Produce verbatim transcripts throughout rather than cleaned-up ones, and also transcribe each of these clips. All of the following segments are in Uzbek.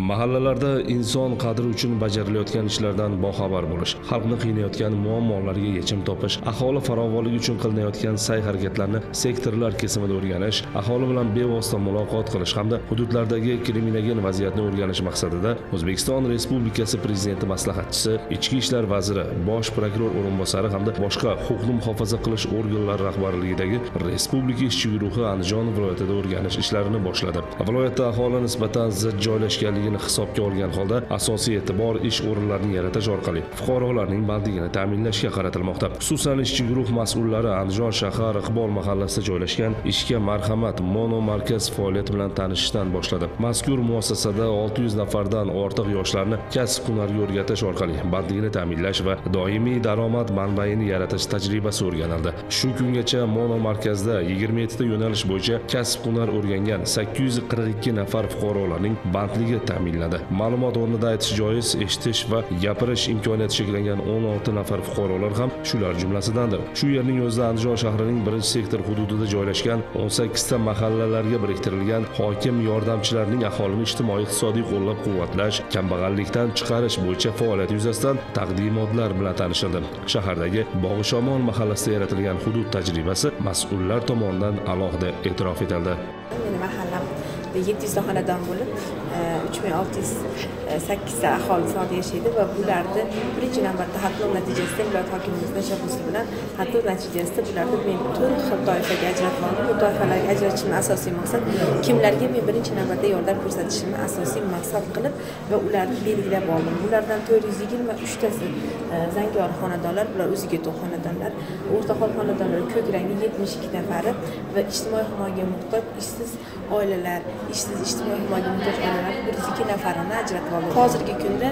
Mahallalarda inson qadri uchun bajarilayotgan ishlardan boxabar bo'lish, xalqni qiynayotgan muammolarga yechim topish, aholi farovonligi uchun qilinayotgan sa'y-harakatlarni sektorlar kesimida o'rganish, aholi bilan bevosita muloqot qilish hamda hududlardagi kriminogen vaziyatni o'rganish maqsadida O'zbekiston Respublikasi Prezidenti maslahatchisi, Ichki ishlar vaziri, bosh prokuror o'rinbosari hamda boshqa huquqni muhofaza qilish organlari rahbarligidagi Respublika ishchi guruhi Andijon viloyatida o'rganish ishlarini boshladi. Viloyatda aholi nisbatan zich joylashganligini hisobga olgan holda asosiy e'tibor ish o'rinlarini yaratish orqali fuqarolarning bandligini ta'minlashga qaratilmoqda. Xususan ishchi guruh mas'ullari Andijon shahar Iqbol mahallasida joylashgan ishga marhamat mono markaz faoliyati bilan tanishishdan boshladi. Mazkur muassasada olti yuz nafardan ortiq yoshlarni kasb-hunarga o'rgatish orqali bandligini ta'minlash va doimiy daromad manbaini yaratish tajribasi o'rganildi. Shu kungacha mono markazda yigirma yetti ta yo'nalish bo'yicha kasb-hunar o'rgangan sakkiz yuz qirq ikki nafar fuqarolarning bandligi ta'minlandi. Ma'lumot o'rnida aytish joiz, eshitish va gapirish imkoniyati cheklangan o'n olti nafar fuqarolar ham shular jumlasidandir. Shu yerning o'zida Andijon shahrining birinchi sektor hududida joylashgan o'n sakkiz ta mahallalarga biriktirilgan hokim yordamchilarining aholini ijtimoiy-iqtisodiy qo'llab-quvvatlash, kambag'allikdan chiqarish bo'yicha faoliyati yuzasidan taqdimotlar bilan tanishildi. Shahardagi Bog'ishomon mahallasida yaratilgan hudud tajribasi mas'ullar tomonidan alohida e'tirof etildi. Mening mahallam yetti yuz ta xonadon bo'lib, uch ming olti yuz sakkiz ta aholi sonida yashaydi va bularni birinchi navbatda xatlov natijasida viloyat hokimimiz tashabbusi bilan xatlov natijasida bularni men butun xil toifaga ajratib oldim. Bu toifalarga ajratishimning asosiy maqsad kimlarga men birinchi navbatda yordam ko'rsatishimni asosiy maqsad qilib va ularni belgilab oldim. Bulardan to'rt yuz yigirma uch tasi zangor xonadonlar, bular o'ziga to'q xonadonlar, o'rtahol xonadonlar ko'k rangi yetmish ikki nafari va ijtimoiy himoyaga muhtoj ishsiz oilalar, ishsiz ijtimoiy himoyaga muhtoj oilalar bir yuz ikki nafarini ajratib oldim. Hozirgi kunda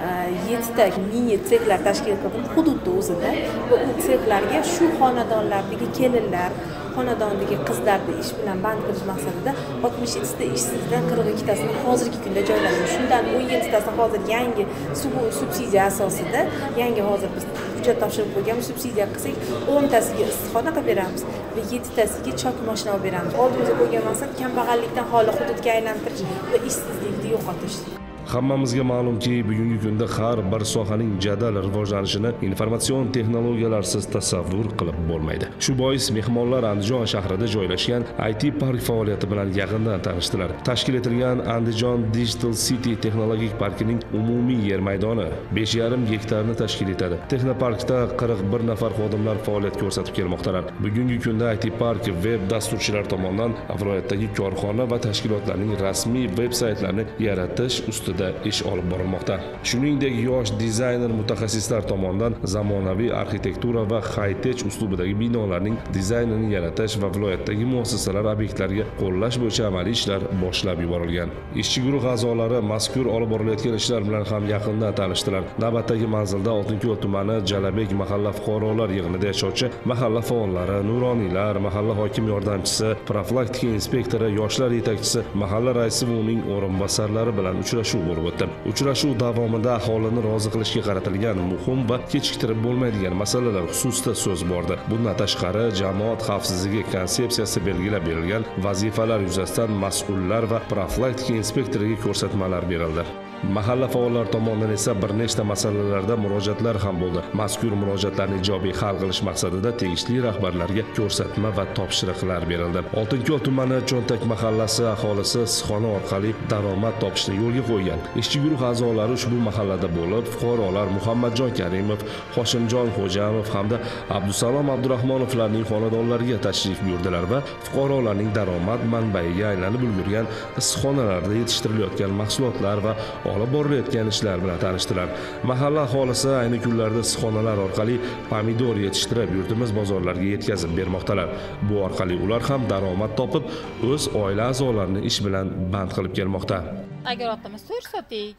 yetti ta mini sexlar tashkil qildim hududda o'zida va u sexlarga shu xonadonlardagi kelinlar, xonadondagi qizlarni ish bilan band qilish maqsadida oltmish yetti ta ishsizdan qirq ikki tasini hozirgi kunda joyladim. Shundan o'n yetti tasi hozir yangi subsidiya asosida, yangi hozir biz hujjat topshirib qo'yganmiz, subsidiya qilsak o'n tasiga issiqxona qilib beramiz va yetti tasiga chok mashina olib beramiz. Oldimizga qo'ygan maqsad kambag'allikdan xoli hududga aylantirish va ishsizlikni yo'qotish. Hammamizga ma'lumki, bugungi kunda har bir sohaning jadal rivojlanishini informatsion texnologiyalarsiz tasavvur qilib bo'lmaydi. Shu bois mehmonlar Andijon shahrida joylashgan I T park faoliyati bilan yaqindan tanishdilar. Tashkil etilgan Andijon Digital City texnologik parkining umumiy yer maydoni besh yarim gektarni tashkil etadi. Texnoparkda qirq bir nafar xodimlar faoliyat ko'rsatib kelmoqdalar. Bugungi kunda I T park web dasturchilar tomonidan viloyatdagi korxona va tashkilotlarning rasmiy veb-saytlarini yaratish ustida ish olib borilmoqda. Shuningdek, yosh dizayner mutaxassislar tomonidan zamonaviy arxitektura va high-tech uslubidagi binolarning dizaynini yaratish va viloyatdagi muassasalar obyektlariga qo'llash bo'yicha amaliy ishlar boshlab yuborilgan. Ishchi guruh a'zolari mazkur olib borilayotgan ishlar bilan ham yaqindan tanishdilar. Navbatdagi manzilda Oltinko'l tumani Jalabek mahalla fuqarolar yig'inida yashovchi mahalla faollari, nuroniylar, mahalla hokim yordamchisi, profilaktika inspektori, yoshlar yetakchisi, mahalla raisi va uning o'rinbosarlari bilan uchrashuv bo'lib o'tdi. Uchrashuv davomida aholini rozi qilishga qaratilgan muhim va kechiktirib bo'lmaydigan masalalar xususida so'z bordi. Bundan tashqari, jamoat xavfsizligi konsepsiyasi belgilab berilgan vazifalar yuzasidan mas'ullar va profilaktika inspektoriga ko'rsatmalar berildi. Mahalla faollar tomonidan esa bir nechta masalalarda murojaatlar ham bo'ldi. Mazkur murojaatlarni ijobiy hal qilish maqsadida tegishli rahbarlarga ko'rsatma va topshiriqlar berildi. Oltinko'l tumani Cho'ntak mahallasi aholisi issiqxona orqali daromad topishni yo'lga qo'ygan. Ishchi guruh a'zolari ushbu mahallada bo'lib, fuqarolar Muhammadjon Karimov, Hoshimjon Xo'jamov hamda Abdusalom Abdurahmonovlarning xonadonlariga tashrif buyurdilar va fuqarolarning daromad manbaiga aylanib ulgurgan issiqxonalarda yetishtirilayotgan mahsulotlar va olib borilayotgan ishlar bilan tanishdilar. Mahalla aholisi ayni kunlarda issiqxonalar orqali pomidor yetishtirib, yurtimiz bozorlariga yetkazib bermoqdalar. Bu orqali ular ham daromad topib, o'z oila a'zolarini ish bilan band qilib kelmoqda. Agar otamiz to'rt sotik,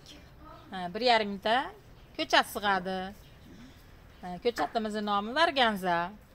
bir yarim mingta ko'chat sig'adi. Ko'chatimizning nomi Varganza.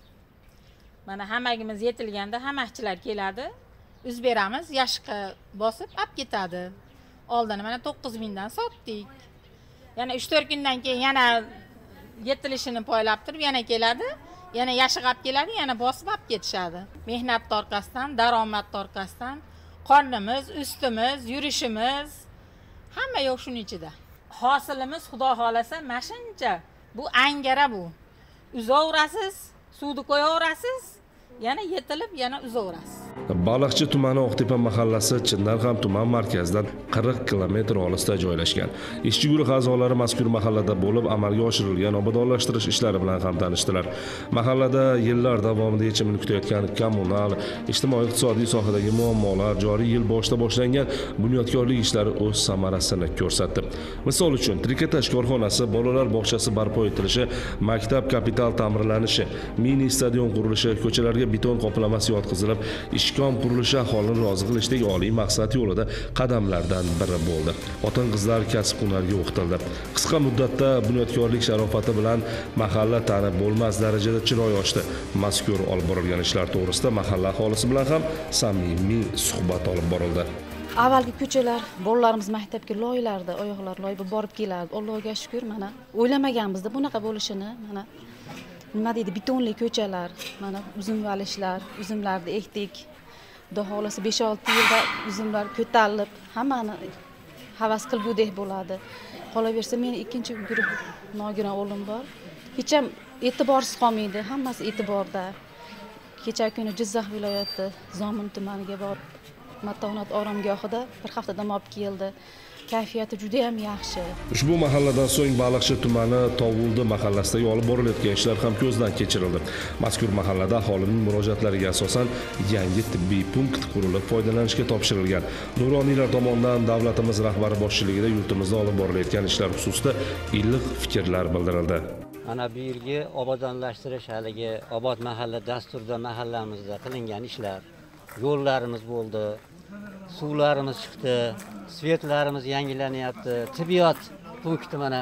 Mana hammagimiz yetilganda hammachchilar keladi. Uz beramiz, yashqi bosib olib ketadi. Oldin mana to'qqiz mingdan sotdik. Yana uch to'rt kundan keyin yana yetilishini poylab turib yana keladi. Yana yashig' olib keladi, yana bosib olib ketishadi. Mehnat orqasidan, daromad orqasidan qornimiz, ustimiz, yurishimiz Hamma yo'q shuning ichida. Hosilimiz xudo xolasa mana shuncha. Bu angara bu. Uzaverasiz, suvni qo'yaverasiz, yana yetilib, yana uzaverasiz. Baliqchi tumani Oqtepa mahallasi chindan ham tuman markazidan qirq kilometr olisda joylashgan. Ishchi guruh a'zolari mazkur mahallada bo'lib amalga oshirilgan obodonlashtirish ishlari bilan ham tanishdilar. Mahallada yillar davomida yechimini kutayotgan kommunal, ijtimoiy-iqtisodiy sohadagi muammolar joriy yil boshida boshlangan bunyodkorlik ishlari o'z samarasini ko'rsatdi. Misol uchun, trikotaj korxonasi, bolalar bog'chasi barpo etilishi, maktab kapital ta'mirlanishi, mini stadion qurilishi, ko'chalarga beton qoplamasi yotqizilib, ishkom qurilishi aholini rozi qilishdek oliy maqsad yo'lida qadamlardan biri bo'ldi. Xotin-qizlar kasb-hunarga o'qitildi. Qisqa muddatda bunyodkorlik sharofati bilan mahalla tanib bo'lmas darajada chiroy ochdi. Mazkur olib borilgan ishlar to'g'risida mahalla aholisi bilan ham samimiy suhbat olib borildi. Avvalgi ko'chalar, bolalarimiz maktabga loylarda, oyoqlar loy borib kelardi. Allohga shukr, mana o'ylamaganmizda bunaqa bo'lishini, mana nima deydi, betonli ko'chalar, mana uzum valishlar, uzumlarni ekdik. Xudo xolasa besh olti yilda uzumlar ko'tarilib, hammani havas qilgudek bo'ladi. Qolaversa, meni ikkinchi guruh nogiron o'g'lim bor. Hech ham e'tiborsiz qolmaydi, hammasi e'tiborda. Kecha kuni Jizzax viloyati Zomin tumaniga borib, matonat oromgohida bir hafta dam olib keldi. Kayfiyati juda ham yaxshi. Ushbu mahalladan so'ng Baliqchi tumani Tovuldi mahallasidagi olib borilayotgan ishlar ham ko'zdan kechirildi. Mazkur mahallada aholining murojaatlariga asosan yangi tibbiy punkt qurilib foydalanishga topshirilgan. Nuroniylar tomonidan davlatimiz rahbari boshchiligida yurtimizda olib borilayotgan ishlar xususida iliq fikrlar bildirildi. Mana bu yilgi obodonlashtirish haligi obod mahalla dasturida mahallamizda qilingan ishlar, yo'llarimiz bo'ldi, suvlarimiz chiqdi, svetlarimiz yangilanyapti, tibbiyot punkti mana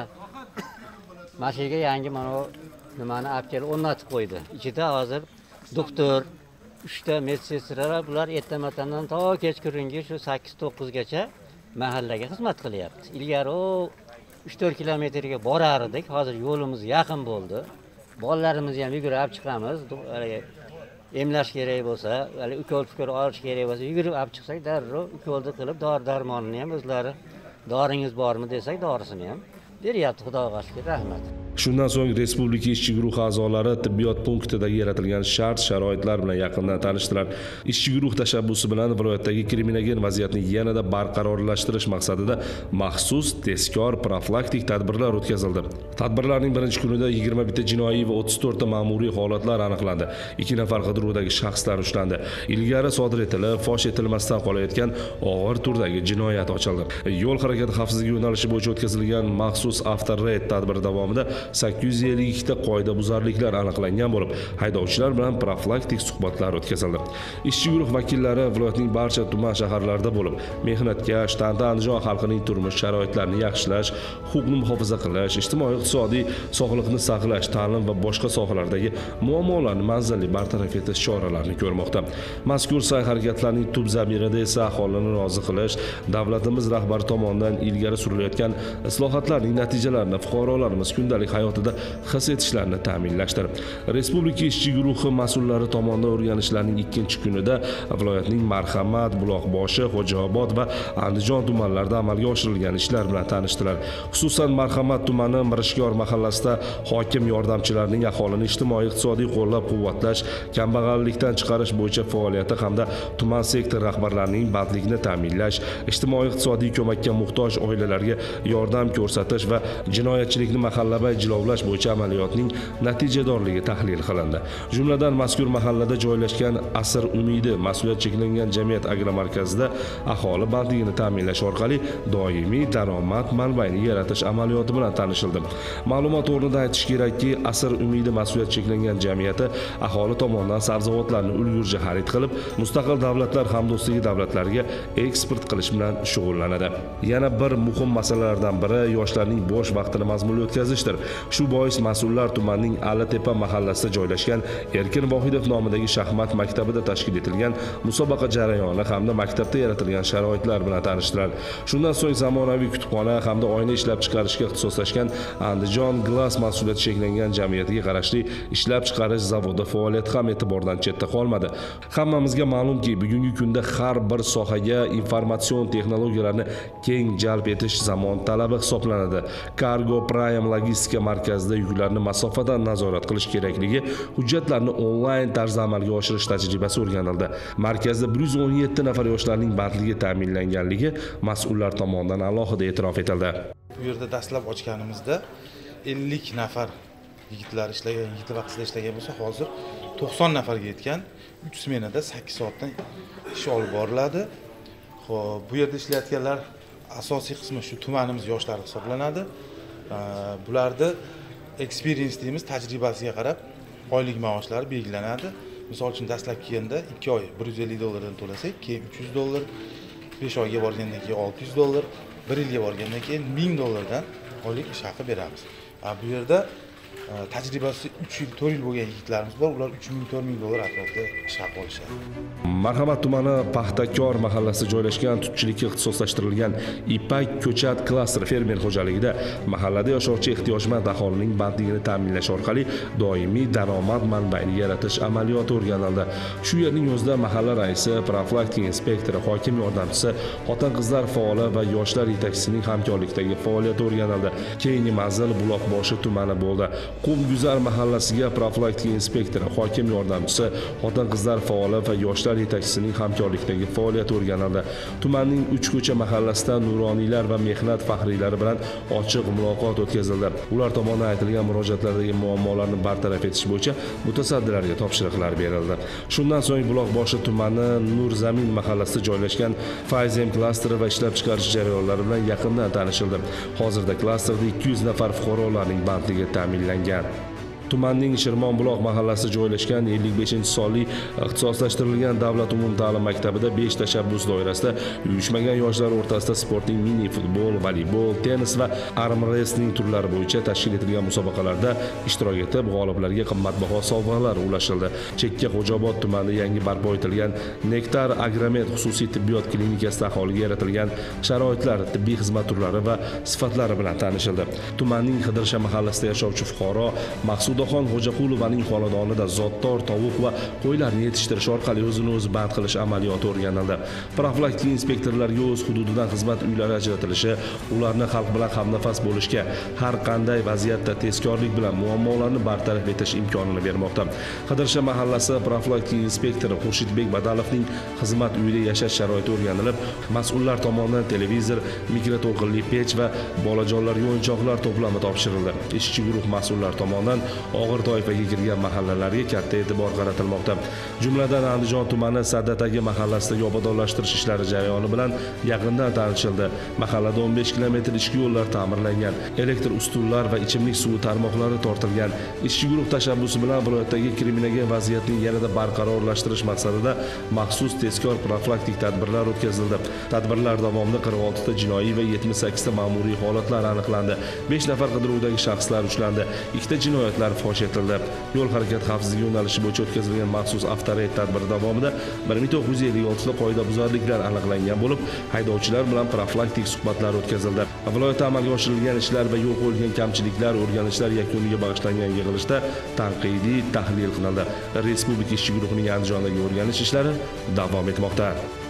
mashiga yangi mana nimani olib kelib o'rnatib qo'ydi. Ichida hozir doktor, uchta medsestralar bular ertamatandan to kechqurungi shu sakkiz to'qqiz gacha mahallaga xizmat qilyapti. Ilgari o uch to'rt kilometrga borar edik, hozir yo'limiz yaqin bo'ldi. Bolalarimizni ham yugurib olib chiqamiz. Emlash kerak bo'lsa, hali ukol-fikr olish kerak bo'lsa, yugurib olib chiqsak, darrov ukolni qilib, dori-darmonini ham o'zlari, doringiz bormi desak, dorisini ham beryapti. Xudoga shukr, rahmat. Shundan so'ng respublika ishchi guruhi a'zolari tibbiyot punktidagi yaratilgan shart-sharoitlar bilan yaqindan tanishdilar. Ishchi guruh tashabbusi bilan viloyatdagi kriminogen vaziyatni yanada barqarorlashtirish maqsadida maxsus tezkor profilaktik tadbirlar o'tkazildi. Tadbirlarning birinchi kunida yigirma bitta jinoiy va o'ttiz to'rtta ma'muriy holatlar aniqlandi. ikki nafar qidiruvdagi shaxslar ushlandi. Ilgari sodir etilib, fosh etilmasdan qolayotgan og'ir turdagi jinoyat ochildi. Yo'l harakati xavfsizligi yo'nalishi bo'yicha o'tkazilgan maxsus avtoreyd tadbiri davomida sakkiz yuz ellik ikki ta qoidabuzarliklar aniqlangan bo'lib, haydovchilar bilan profilaktik suhbatlar o'tkazildi. Ishchi guruh vakillari viloyatning barcha tuman shaharlarida bo'lib, mehnatkash, Tanta Andijon xalqining turmush sharoitlarini yaxshilash, huquqni muhofaza qilish, ijtimoiy-iqtisodiy sog'liqni saqlash, ta'lim va boshqa sohalardagi muammolarni manzilli bartaraf etish choralarini ko'rmoqda. Mazkur sa'y-harakatlarning tub zamirida esa aholini rozi qilish, davlatimiz rahbari tomonidan ilgari surilayotgan islohotlarning natijalarini fuqarolarimiz kundalik hayotida his etishlarini ta'minlashdir. Respublika ishchi guruhi mas'ullari tomonidan o'rganishlarning ikkinchi kunida viloyatning Marhamat, Buloqboshi, Xo'jaobod va Andijon tumanlarida amalga oshirilgan ishlar bilan tanishdilar. Xususan Marhamat tumani Mirishkor mahallasida hokim yordamchilarining aholini ijtimoiy-iqtisodiy qo'llab-quvvatlash, kambag'allikdan chiqarish bo'yicha faoliyati hamda tuman sektor rahbarlarining bandlikni ta'minlash, ijtimoiy-iqtisodiy ko'makka muhtoj oilalarga yordam ko'rsatish va jinoyatchilikni mahallabay jilovlash bo'yicha amaliyotning natijadorligi tahlil qilindi. Jumladan mazkur mahallada joylashgan Asr Umidi mas'uliyat cheklangan jamiyat agromarkazida aholi bandligini ta'minlash orqali doimiy daromad manbaini yaratish amaliyoti bilan tanishildi. Ma'lumot o'rnida aytish kerakki, Asr Umidi mas'uliyat cheklangan jamiyati aholi tomonidan sabzavotlarni ulgurji xarid qilib, mustaqil davlatlar hamdo'stligi davlatlariga eksport qilish bilan shug'ullanadi. Yana bir muhim masalalardan biri yoshlarning bo'sh vaqtini mazmunli o'tkazishdir. Shu bois mas'ullar tumanning Alatepa mahallasida joylashgan Erkin Vohidov nomidagi shaxmat maktabida tashkil etilgan musobaqa jarayoni hamda maktabda yaratilgan sharoitlar bilan tanishdilar. Shundan so'ng zamonaviy kutubxona hamda oyna ishlab chiqarishga ixtisoslashgan Andijon Glass mas'uliyati cheklangan jamiyatiga qarashli ishlab chiqarish zavodi faoliyati ham e'tibordan chetda qolmadi. Hammamizga ma'lumki, bugungi kunda har bir sohaga informatsion texnologiyalarni keng jalb etish zamon talabi hisoblanadi. Cargo Prime logistika markazida yuklarni masofadan nazorat qilish kerakligi, hujjatlarni onlayn tarzda amalga oshirish tajribasi o'rganildi. Markazda bir yuz o'n yetti nafar yoshlarning bandligi ta'minlanganligi mas'ullar tomonidan alohida e'tirof etildi. Bu yerda dastlab ochganimizda ellik nafar yigitlar ishlagan, yigitlar vaqtida ishlagan bo'lsa, hozir to'qson nafarga yetgan. uch smenada sakkiz soatdan ish olib boriladi. Xo'p, bu yerda ishlayotganlar asosiy qismi shu tumanimiz yoshlari hisoblanadi. Bularda experience deymiz, tajribasiga qarab oylik maoshlari belgilanadi. Misol uchun dastlab kelganda ikki oy bir yuz ellik dollardan to'lasak, keyin uch yuz dollar, besh oyga borgandan keyin olti yuz dollar, bir yilga borgandan keyin ming dollardan oylik ish haqi beramiz. Bu yerda tajribasi uch yil, to'rt yil bo'lgan yigitlarimiz bor. Ular uch ming, to'rt ming dollar atrofida ish haqi olishadi. Marhamat tumani Paxtakor mahallasida joylashgan tutchilikka ixtisoslashtirilgan Ipak ko'chat klasteri fermer xo'jaligida mahallada yashovchi ehtiyojmand aholining bandligini ta'minlash orqali doimiy daromad manbaini yaratish amaliyoti o'rganildi. Shu yerning o'zida mahalla raisi, profilaktika inspektori, hokim yordamchisi, xotin-qizlar faoli va yoshlar yetakchisining hamkorlikdagi faoliyati o'rganildi. Keyingi manzil Buloqboshi tumani bo'ldi. Qumguzar mahallasiga profilaktika inspektori, hokim yordamchisi, xotin-qizlar faoli va yoshlar yetakchisining hamkorlikdagi faoliyati o'rganildi. Tumanning uch ko'cha mahallasida nuroniylar va mehnat faxriylari bilan ochiq muloqot o'tkazildi. Ular tomonidan aytilgan murojaatlardagi muammolarni bartaraf etish bo'yicha mutasaddilarga topshiriqlar berildi. Shundan so'ng Buloqboshi tumani Nurzamin mahallasida joylashgan Fayzem klasteri va ishlab chiqarish jarayonlari bilan yaqindan tanishildi. Hozirda klasterda ikki yuz nafar fuqarolarning bandligi ta'minlangan. Tumanning Shirmonbuloq mahallasida joylashgan ellik beshinchi sonli ixtisoslashtirilgan davlat umumta'lim maktabida besh tashabbus doirasida uyushmagan yoshlar o'rtasida sportning mini futbol, voleybol, tennis va arm wrestling turlari bo'yicha tashkil etilgan musobaqalarda ishtirok etib, g'oliblarga qimmatbaho sovg'alar ulashildi. Chekka Xo'jaobod tumanida yangi barpo etilgan Nektar Agromed xususiy tibbiyot klinikasida aholiga yaratilgan sharoitlar, tibbiy xizmat turlari va sifatlari bilan tanishildi. Tumanning Qidirsha mahallasida yashovchi fuqaro Maqsud Xudoxon Xo'jaqulovaning xonadonida zotdor tovuq va qo'ylarni yetishtirish orqali o'zini o'zi band qilish amaliyoti o'rganildi. Profilaktika inspektorlarga o'z hududidan xizmat uylari ajratilishi, ularni xalq bilan hamnafas bo'lishga, har qanday vaziyatda tezkorlik bilan muammolarni bartaraf etish imkonini bermoqda. Qidirsha mahallasi profilaktika inspektori Xurshidbek Badalovning xizmat uyida yashash sharoiti o'rganilib, mas'ullar tomonidan televizor, mikroto'lqinli pech va bolajonlarga o'yinchoqlar to'plami topshirildi. Ishchi guruh mas'ullar tomonidan og'ir toifaga kirgan mahallalarga katta e'tibor qaratilmoqda. Jumladan Andijon tumani Sadatagi mahallasidagi obodonlashtirish ishlari jarayoni bilan yaqindan tanishildi. Mahallada o'n besh kilometr ichki yo'llar ta'mirlangan, elektr ustunlar va ichimlik suvi tarmoqlari tortilgan. Ishchi guruh tashabbusi bilan viloyatdagi kriminagen vaziyatni yanada barqarorlashtirish maqsadida maxsus tezkor profilaktik tadbirlar o'tkazildi. Tadbirlar davomida qirq oltita jinoiy va yetmish sakkizta ma'muriy holatlar aniqlandi. besh nafar qidiruvdagi shaxslar ushlandi. ikkita jinoyatlar fosh etildi. Yo'l harakat xavfsizligi yo'nalishi bo'yicha o'tkazilgan maxsus avtoreyd tadbiri davomida bir ming to'qqiz yuz ellik olti ta qoidabuzarliklar aniqlangan bo'lib, haydovchilar bilan profilaktik suhbatlar o'tkazildi. Viloyatda amalga oshirilgan ishlar va yo'l qo'yilgan kamchiliklar, o'rganishlar yakuniga bag'ishlangan yig'ilishda tanqidiy tahlil qilindi. Respublika ishchi guruhining Andijondagi o'rganish ishlari davom etmoqda.